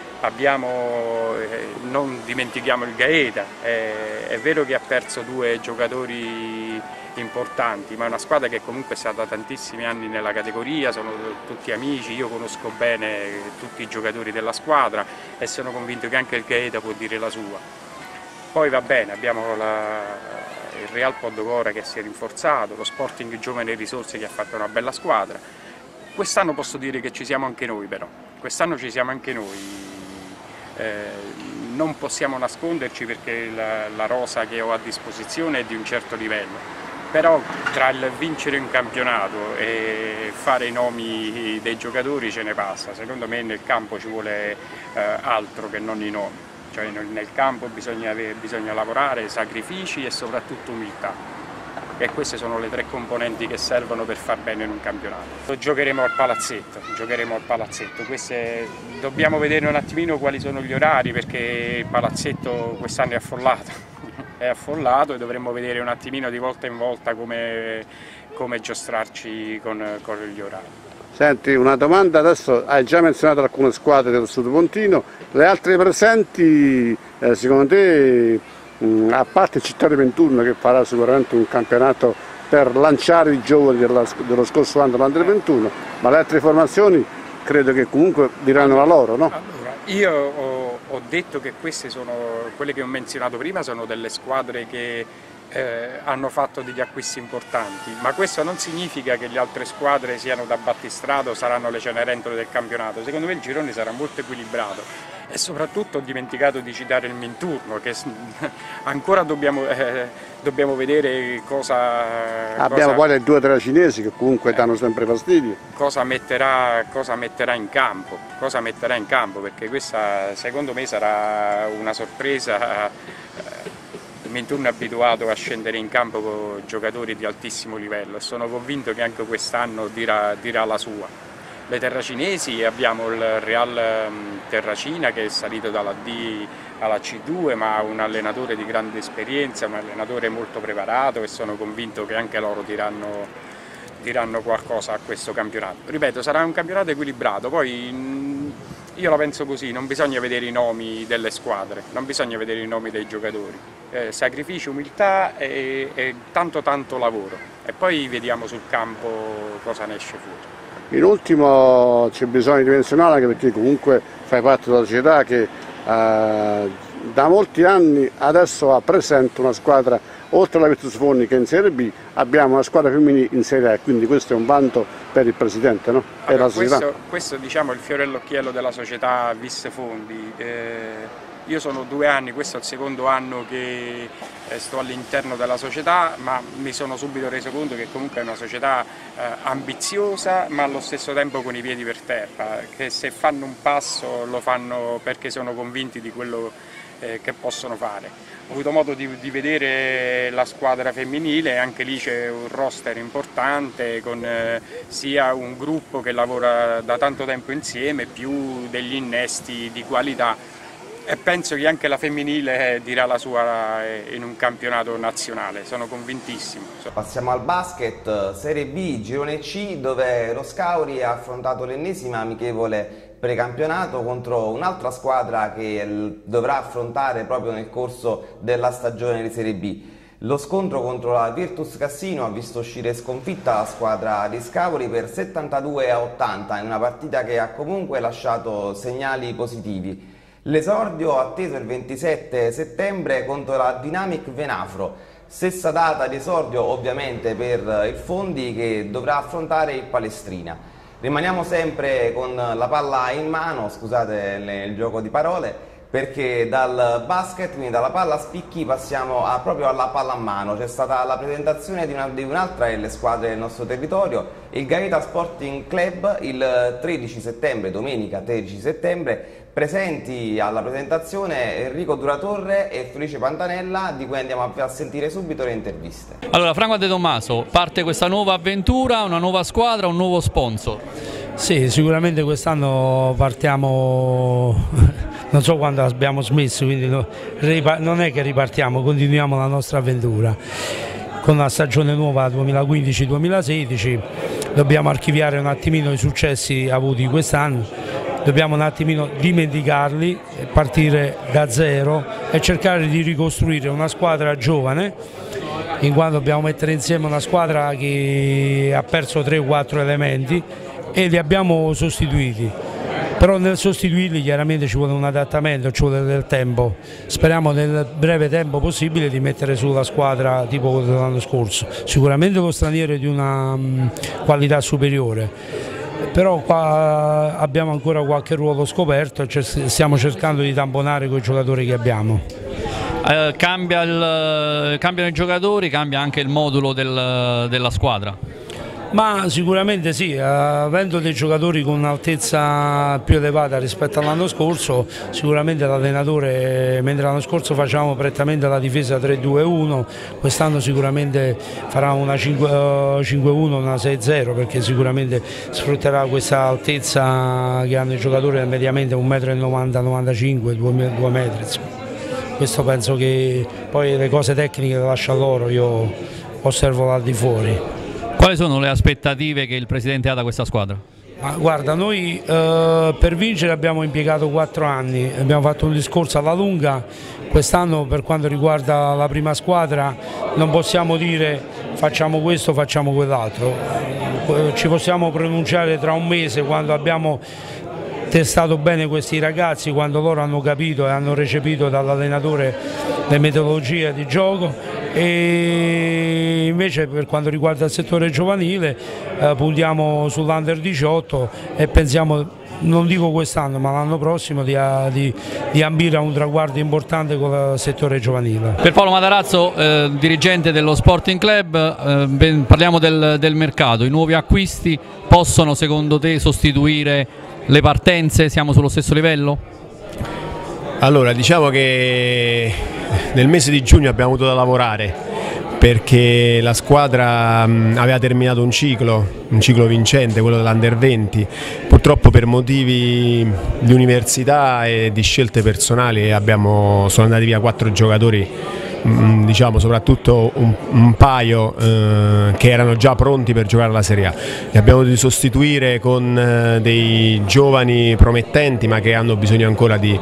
H: Non dimentichiamo il Gaeta, è vero che ha perso 2 giocatori importanti, ma è una squadra che comunque è stata tantissimi anni nella categoria, sono tutti amici, io conosco bene tutti i giocatori della squadra e sono convinto che anche il Gaeta può dire la sua. Poi va bene, abbiamo il Real Podgora che si è rinforzato, lo Sporting Giovane Risorse che ha fatto una bella squadra. Quest'anno posso dire che ci siamo anche noi però, quest'anno ci siamo anche noi. Non possiamo nasconderci perché la rosa che ho a disposizione è di un certo livello, però tra il vincere un campionato e fare i nomi dei giocatori ce ne passa. Secondo me nel campo ci vuole altro che non i nomi. cioè nel campo bisogna lavorare, sacrifici e soprattutto umiltà. E queste sono le 3 componenti che servono per far bene in un campionato. Giocheremo al palazzetto. Dobbiamo vedere un attimino quali sono gli orari, perché il palazzetto quest'anno è affollato. È affollato e dovremmo vedere un attimino di volta in volta come giostrarci con gli orari.
F: Senti, una domanda, adesso hai già menzionato alcune squadre del Sud Pontino, le altre presenti secondo te, a parte Città di Venturno che farà sicuramente un campionato per lanciare i giovani dello scorso anno dell'Under 21, ma le altre formazioni credo che comunque diranno la loro, no?
H: Allora, io ho detto che queste sono, quelle che ho menzionato prima, sono delle squadre che hanno fatto degli acquisti importanti, ma questo non significa che le altre squadre siano da battistrada o saranno le Cenerentole del campionato. Secondo me il girone sarà molto equilibrato e soprattutto ho dimenticato di citare il Minturno, che ancora dobbiamo vedere
F: abbiamo poi le 2 o 3 cinesi che comunque danno sempre fastidio.
H: Cosa metterà in campo, perché questa secondo me sarà una sorpresa. Il Minturno è abituato a scendere in campo con giocatori di altissimo livello e sono convinto che anche quest'anno dirà la sua. Le terracinesi, abbiamo il Real Terracina che è salito dalla D alla C2, ma ha un allenatore di grande esperienza, un allenatore molto preparato, e sono convinto che anche loro diranno qualcosa a questo campionato. Ripeto, sarà un campionato equilibrato, poi io la penso così, non bisogna vedere i nomi delle squadre, non bisogna vedere i nomi dei giocatori, sacrificio, umiltà e tanto lavoro, e poi vediamo sul campo cosa ne esce fuori.
F: In ultimo c'è bisogno di menzionare, anche perché comunque fai parte della società che da molti anni adesso ha presente una squadra, oltre alla Virtus Fondi che è in Serie B, abbiamo una squadra femminile in Serie A, quindi questo è un vanto per il Presidente, no?
H: Allora, e la società. Questo diciamo è il fiore all'occhiello della società Vis Fondi. Io sono 2 anni, questo è il secondo anno che sto all'interno della società, ma mi sono subito reso conto che comunque è una società ambiziosa, ma allo stesso tempo con i piedi per terra, che se fanno un passo lo fanno perché sono convinti di quello che possono fare. Ho avuto modo di vedere la squadra femminile, anche lì c'è un roster importante con sia un gruppo che lavora da tanto tempo insieme, più degli innesti di qualità, e penso che anche la femminile dirà la sua in un campionato nazionale, sono convintissimo.
A: Passiamo al basket, Serie B, Girone C, dove lo Scauri ha affrontato l'ennesima amichevole precampionato contro un'altra squadra che dovrà affrontare proprio nel corso della stagione di Serie B. Lo scontro contro la Virtus Cassino ha visto uscire sconfitta la squadra di Scavoli per 72-80 in una partita che ha comunque lasciato segnali positivi. L'esordio atteso il 27 settembre contro la Dynamic Venafro, stessa data di esordio ovviamente per il Fondi che dovrà affrontare il Palestrina. Rimaniamo sempre con la palla in mano, scusate il gioco di parole, perché dal basket, quindi dalla palla a spicchi, passiamo proprio alla palla a mano. C'è stata la presentazione di un'altra delle squadre del nostro territorio, il Gaeta Sporting Club, il 13 settembre, domenica 13 settembre. Presenti alla presentazione Enrico Duratorre e Felice Pantanella, di cui andiamo a sentire subito le interviste.
I: Allora, Franco De Tommaso, parte questa nuova avventura, una nuova squadra, un nuovo sponsor?
J: Sì, sicuramente quest'anno partiamo, non so quando abbiamo smesso, quindi non è che ripartiamo, continuiamo la nostra avventura. Con la stagione nuova 2015-2016 dobbiamo archiviare un attimino i successi avuti quest'anno. Dobbiamo un attimino dimenticarli, partire da zero e cercare di ricostruire una squadra giovane, in quanto dobbiamo mettere insieme una squadra che ha perso 3 o 4 elementi e li abbiamo sostituiti. Però nel sostituirli chiaramente ci vuole un adattamento, ci vuole del tempo. Speriamo nel breve tempo possibile di mettere su la squadra tipo dell'anno scorso. Sicuramente lo straniero è di una qualità superiore. Però qua abbiamo ancora qualche ruolo scoperto e stiamo cercando di tamponare con i giocatori che abbiamo.
I: Cambiano i giocatori, cambia anche il modulo della squadra?
J: Ma sicuramente sì, avendo dei giocatori con un'altezza più elevata rispetto all'anno scorso, sicuramente l'allenatore, mentre l'anno scorso facevamo prettamente la difesa 3-2-1, quest'anno sicuramente farà una 5-1, una 6-0, perché sicuramente sfrutterà questa altezza che hanno i giocatori mediamente 1,90 m, 95, 2 metri. Insomma. Questo penso che poi le cose tecniche le lascia loro, io osservo là di fuori.
I: Quali sono le aspettative che il Presidente ha da questa squadra?
J: Guarda, noi per vincere abbiamo impiegato 4 anni, abbiamo fatto un discorso alla lunga. Quest'anno, per quanto riguarda la prima squadra, non possiamo dire facciamo questo, facciamo quell'altro. Ci possiamo pronunciare tra un mese, quando abbiamo testato bene questi ragazzi, quando loro hanno capito e hanno recepito dall'allenatore le metodologie di gioco. E invece per quanto riguarda il settore giovanile puntiamo sull'Under 18 e pensiamo, non dico quest'anno ma l'anno prossimo, di ambire a un traguardo importante con il settore giovanile.
I: Pierpaolo Matarazzo, dirigente dello Sporting Club, parliamo del mercato. I nuovi acquisti possono secondo te sostituire le partenze? Siamo sullo stesso livello?
K: Allora, diciamo che nel mese di giugno abbiamo avuto da lavorare perché la squadra aveva terminato un ciclo vincente, quello dell'Under 20. Purtroppo per motivi di università e di scelte personali sono andati via 4 giocatori, diciamo soprattutto un paio che erano già pronti per giocare alla Serie A. Li abbiamo dovuti sostituire con dei giovani promettenti ma che hanno bisogno ancora di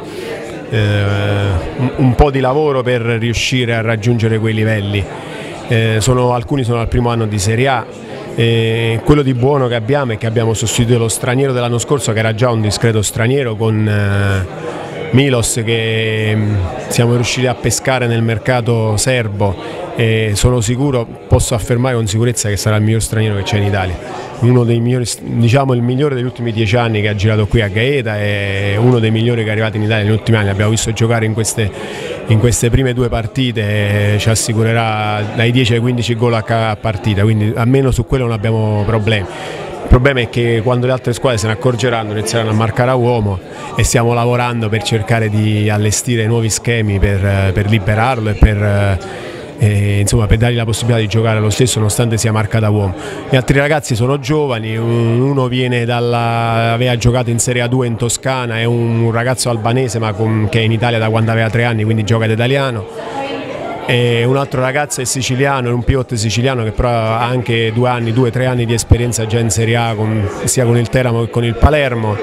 K: un po' di lavoro per riuscire a raggiungere quei livelli. Alcuni sono al primo anno di Serie A. Quello di buono che abbiamo è che abbiamo sostituito lo straniero dell'anno scorso, che era già un discreto straniero, con Milos, che siamo riusciti a pescare nel mercato serbo, e sono sicuro, posso affermare con sicurezza che sarà il miglior straniero che c'è in Italia. Uno dei migliori, diciamo il migliore degli ultimi 10 anni che ha girato qui a Gaeta, e uno dei migliori che è arrivato in Italia negli ultimi anni. L'abbiamo visto giocare in queste prime 2 partite, ci assicurerà dai 10 ai 15 gol a partita, quindi almeno su quello non abbiamo problemi. Il problema è che quando le altre squadre se ne accorgeranno inizieranno a marcare a uomo, e stiamo lavorando per cercare di allestire nuovi schemi per liberarlo e insomma per dargli la possibilità di giocare lo stesso nonostante sia marcato a uomo. Gli altri ragazzi sono giovani, uno aveva giocato in Serie A2 in Toscana, è un ragazzo albanese ma che è in Italia da quando aveva 3 anni, quindi gioca da italiano. E un altro ragazzo è siciliano, è un pivot siciliano che però ha anche 2-3 anni di esperienza già in Serie A, sia con il Teramo che con il Palermo.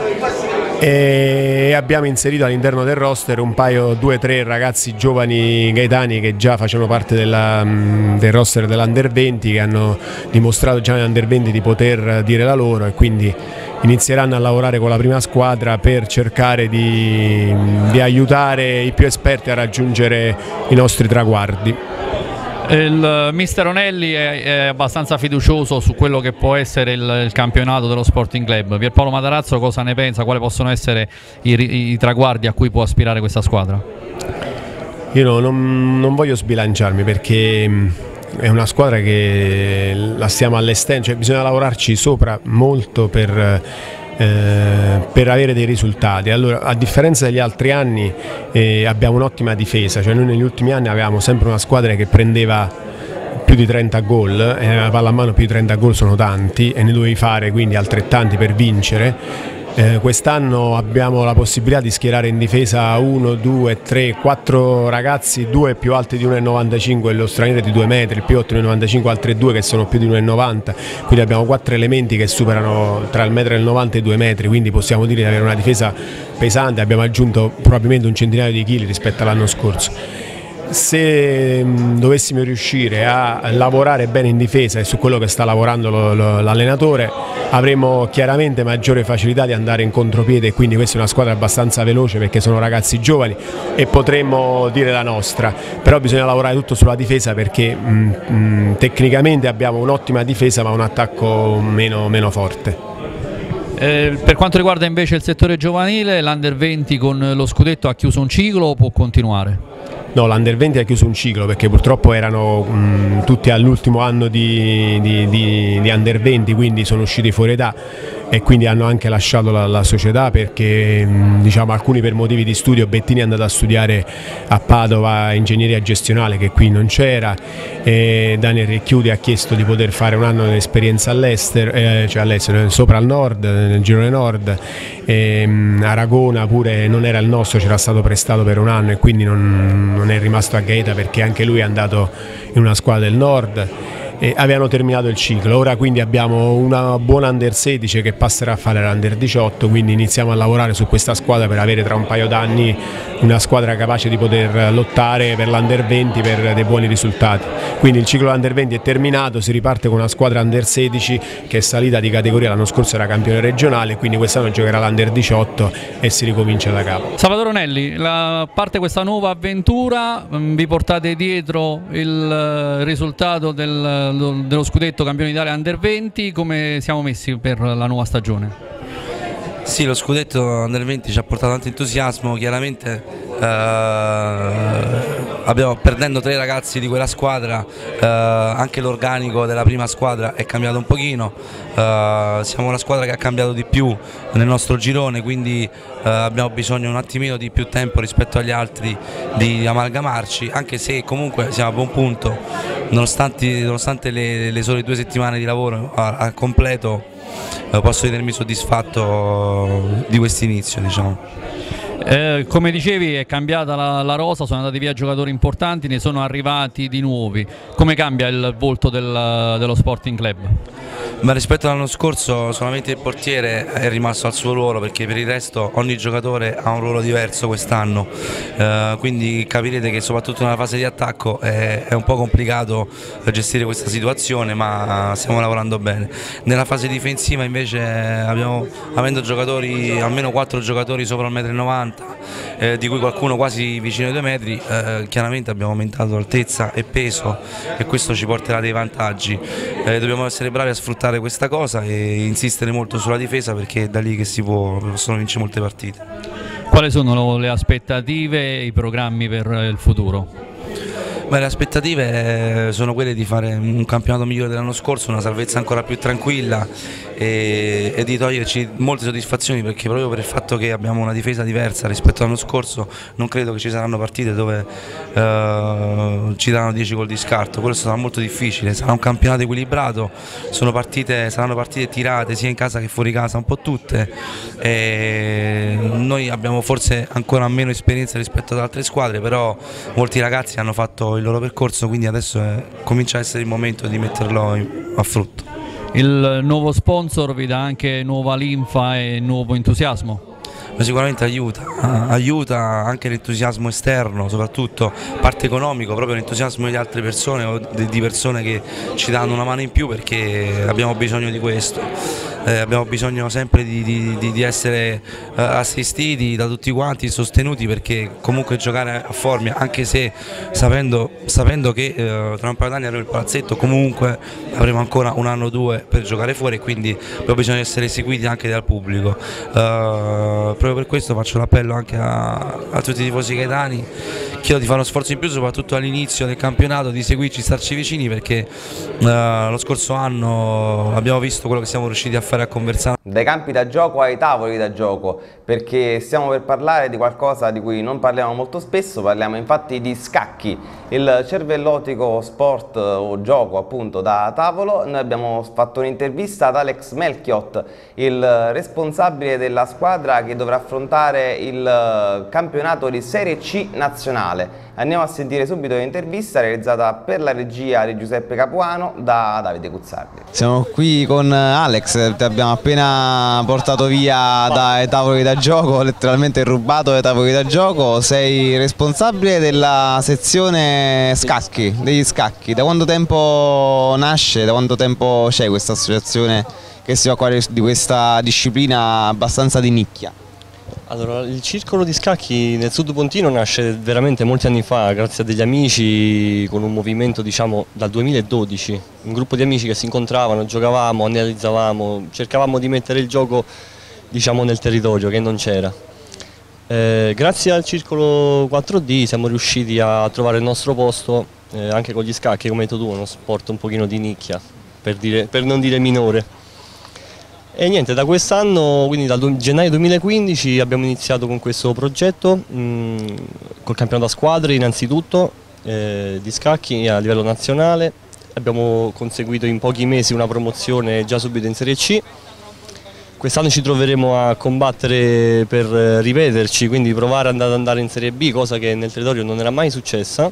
K: E abbiamo inserito all'interno del roster 2-3 ragazzi giovani gaetani che già facevano parte del roster dell'Under 20, che hanno dimostrato già nell'Under 20 di poter dire la loro, e quindi inizieranno a lavorare con la prima squadra per cercare di aiutare i più esperti a raggiungere i nostri traguardi.
I: Il mister Onelli è abbastanza fiducioso su quello che può essere il campionato dello Sporting Club. Pierpaolo Matarazzo cosa ne pensa? Quali possono essere i traguardi a cui può aspirare questa squadra?
K: Io non voglio sbilanciarmi, perché è una squadra che la stiamo allestendo, cioè bisogna lavorarci sopra molto per avere dei risultati. Allora, a differenza degli altri anni abbiamo un'ottima difesa, cioè noi negli ultimi anni avevamo sempre una squadra che prendeva più di 30 gol, la palla a mano più di 30 gol sono tanti e ne dovevi fare quindi altrettanti per vincere. Quest'anno abbiamo la possibilità di schierare in difesa 1, 2, 3, 4 ragazzi, 2 più alti di 1,95 e lo straniero di 2 metri, il più alto di 1,95, altri 2 che sono più di 1,90, quindi abbiamo 4 elementi che superano tra il 1,90 m e i 2 metri, quindi possiamo dire di avere una difesa pesante. Abbiamo aggiunto probabilmente un centinaio di chili rispetto all'anno scorso. Se dovessimo riuscire a lavorare bene in difesa, e su quello che sta lavorando l'allenatore, avremo chiaramente maggiore facilità di andare in contropiede, e quindi questa è una squadra abbastanza veloce perché sono ragazzi giovani e potremmo dire la nostra. Però bisogna lavorare tutto sulla difesa, perché tecnicamente abbiamo un'ottima difesa ma un attacco meno forte.
I: Per quanto riguarda invece il settore giovanile, l'Under 20 con lo scudetto ha chiuso un ciclo o può continuare?
K: No, l'Under 20 ha chiuso un ciclo perché purtroppo erano tutti all'ultimo anno di Under 20, quindi sono usciti fuori età e quindi hanno anche lasciato la società perché diciamo, alcuni per motivi di studio. Bettini è andato a studiare a Padova ingegneria gestionale, che qui non c'era, e Daniel Ricchiuti ha chiesto di poter fare un anno di esperienza all'estero, cioè all'estero, sopra al nord, nel girone nord. Aragona pure non era il nostro, c'era stato prestato per un anno e quindi non è rimasto a Gaeta perché anche lui è andato in una squadra del nord. Avevano terminato il ciclo, ora quindi abbiamo una buona Under 16 che passerà a fare l'Under 18, quindi iniziamo a lavorare su questa squadra per avere tra un paio d'anni una squadra capace di poter lottare per l'Under 20 per dei buoni risultati. Quindi il ciclo Under 20 è terminato, si riparte con una squadra Under 16 che è salita di categoria, l'anno scorso era campione regionale, quindi quest'anno giocherà l'Under 18 e si ricomincia da capo.
I: Salvatore Onelli, a parte questa nuova avventura, vi portate dietro il risultato dello scudetto campione d'Italia Under 20, come siamo messi per la nuova stagione?
L: Sì, lo scudetto Under 20 ci ha portato tanto entusiasmo, chiaramente perdendo 3 ragazzi di quella squadra, anche l'organico della prima squadra è cambiato un pochino, siamo la squadra che ha cambiato di più nel nostro girone, quindi abbiamo bisogno un attimino di più tempo rispetto agli altri di amalgamarci, anche se comunque siamo a buon punto, nonostante le sole 2 settimane di lavoro al completo. Posso ritenermi soddisfatto di questo inizio, diciamo.
I: Come dicevi, è cambiata la rosa, sono andati via giocatori importanti, ne sono arrivati di nuovi. Come cambia il volto dello Sporting Club?
L: Ma rispetto all'anno scorso solamente il portiere è rimasto al suo ruolo, perché per il resto ogni giocatore ha un ruolo diverso quest'anno, quindi capirete che soprattutto nella fase di attacco è un po' complicato gestire questa situazione, ma stiamo lavorando bene. Nella fase difensiva invece avendo giocatori, almeno 4 giocatori sopra il 1,90 m, di cui qualcuno quasi vicino ai 2 metri, chiaramente abbiamo aumentato altezza e peso e questo ci porterà dei vantaggi. Dobbiamo essere bravi a sfruttare questa cosa e insistere molto sulla difesa, perché è da lì che si possono vincere molte partite.
I: Quali sono le aspettative e i programmi per il futuro?
L: Beh, le aspettative sono quelle di fare un campionato migliore dell'anno scorso, una salvezza ancora più tranquilla e di toglierci molte soddisfazioni, perché proprio per il fatto che abbiamo una difesa diversa rispetto all'anno scorso non credo che ci saranno partite dove ci daranno 10 gol di scarto. Quello sarà molto difficile, sarà un campionato equilibrato, saranno partite tirate sia in casa che fuori casa, un po' tutte, e noi abbiamo forse ancora meno esperienza rispetto ad altre squadre, però molti ragazzi hanno fatto il loro percorso, quindi adesso comincia a essere il momento di metterlo a frutto.
I: Il nuovo sponsor vi dà anche nuova linfa e nuovo entusiasmo?
L: Sicuramente aiuta anche l'entusiasmo esterno, soprattutto parte economico, proprio l'entusiasmo di altre persone o di persone che ci danno una mano in più, perché abbiamo bisogno di questo. Abbiamo bisogno sempre di essere assistiti da tutti quanti, sostenuti, perché comunque giocare a Formia, anche se sapendo che tra un paio d'anni arriva il palazzetto, comunque avremo ancora un anno o 2 per giocare fuori, e quindi abbiamo bisogno di essere seguiti anche dal pubblico. Proprio per questo faccio l'appello anche a tutti i tifosi gaetani, chiedo di fare uno sforzo in più, soprattutto all'inizio del campionato, di seguirci, starci vicini, perché lo scorso anno abbiamo visto quello che siamo riusciti a fare a Conversano.
A: Dai campi da gioco ai tavoli da gioco, perché stiamo per parlare di qualcosa di cui non parliamo molto spesso, parliamo infatti di scacchi, il cervellotico sport o gioco appunto da tavolo. Noi abbiamo fatto un'intervista ad Alex Melchiot, il responsabile della squadra che dovrà affrontare il campionato di Serie C nazionale. Andiamo a sentire subito l'intervista realizzata per la regia di Giuseppe Capuano da Davide Cuzzardi.
M: Siamo qui con Alex, ti abbiamo appena portato via dai tavoli da gioco, letteralmente rubato dai tavoli da gioco. Sei responsabile della sezione scacchi, degli scacchi. Da quanto tempo nasce, da quanto tempo c'è questa associazione che si occupa di questa disciplina abbastanza di nicchia?
N: Allora, il circolo di scacchi nel Sud Pontino nasce veramente molti anni fa, grazie a degli amici, con un movimento diciamo dal 2012, un gruppo di amici che si incontravano, giocavamo, analizzavamo, cercavamo di mettere il gioco diciamo nel territorio che non c'era. Grazie al circolo 4D siamo riusciti a trovare il nostro posto anche con gli scacchi, come hai detto tu, uno sport un pochino di nicchia, per non dire minore. E niente, da quest'anno, quindi dal gennaio 2015, abbiamo iniziato con questo progetto, col campionato a squadre innanzitutto, di scacchi a livello nazionale. Abbiamo conseguito in pochi mesi una promozione già subito in Serie C. Quest'anno ci troveremo a combattere per ripeterci, quindi provare ad andare in Serie B, cosa che nel territorio non era mai successa.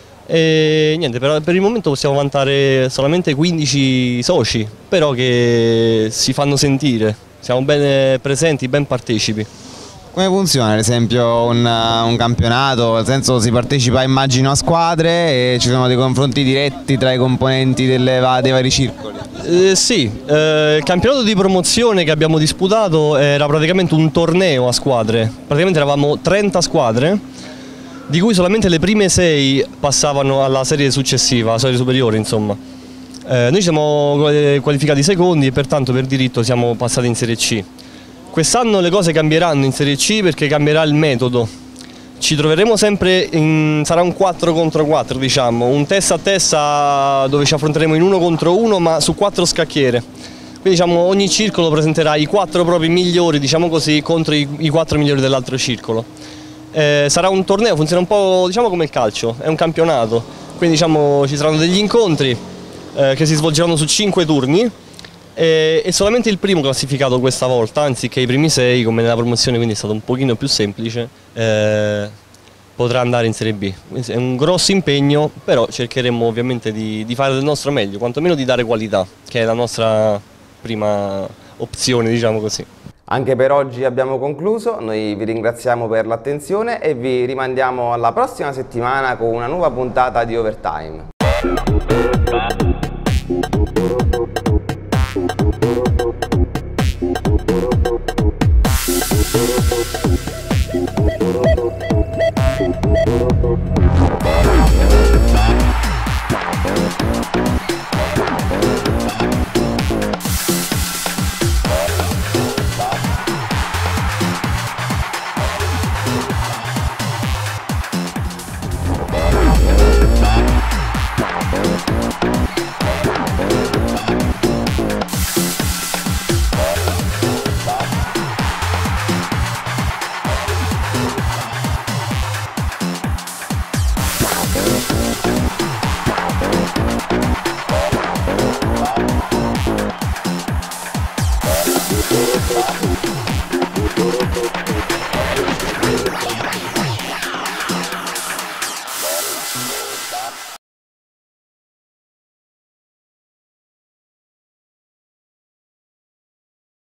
N: E niente, per il momento possiamo vantare solamente 15 soci, però che si fanno sentire, siamo ben presenti, ben partecipi.
M: Come funziona ad esempio un campionato? Nel senso, si partecipa, immagino, a squadre e ci sono dei confronti diretti tra i componenti dei vari circoli?
N: Sì, il campionato di promozione che abbiamo disputato era praticamente un torneo a squadre, praticamente eravamo 30 squadre, di cui solamente le prime 6 passavano alla serie successiva, alla serie superiore insomma. Noi ci siamo qualificati secondi e pertanto per diritto siamo passati in Serie C. Quest'anno le cose cambieranno in Serie C perché cambierà il metodo. Ci troveremo sempre sarà un 4 contro 4, diciamo, un testa a testa dove ci affronteremo in 1 contro 1 ma su 4 scacchiere. Quindi diciamo, ogni circolo presenterà i 4 propri migliori, diciamo così, contro i 4 migliori dell'altro circolo. Sarà un torneo, funziona un po' diciamo come il calcio, è un campionato, quindi diciamo, ci saranno degli incontri che si svolgeranno su 5 turni. E solamente il primo classificato questa volta, anziché i primi 6 come nella promozione, quindi è stato un pochino più semplice, potrà andare in Serie B. È un grosso impegno, però cercheremo ovviamente di fare del nostro meglio, quantomeno di dare qualità, che è la nostra prima opzione, diciamo così.
A: Anche per oggi abbiamo concluso, noi vi ringraziamo per l'attenzione e vi rimandiamo alla prossima settimana con una nuova puntata di Overtime.